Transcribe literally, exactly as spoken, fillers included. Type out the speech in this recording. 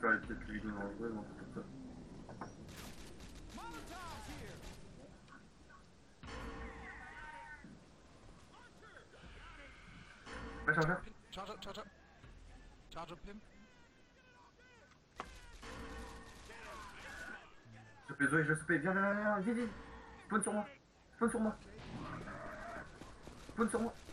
faire peut-être les vidéos en vrai, non, c'est comme ça. Ouais, chargeur. Charge up, charge up. Charge up him. Je peux Zoé, je peux. Viens, viens, viens, viens, viens, viens. Spawn sur moi. Spawn sur moi. Spawn sur moi.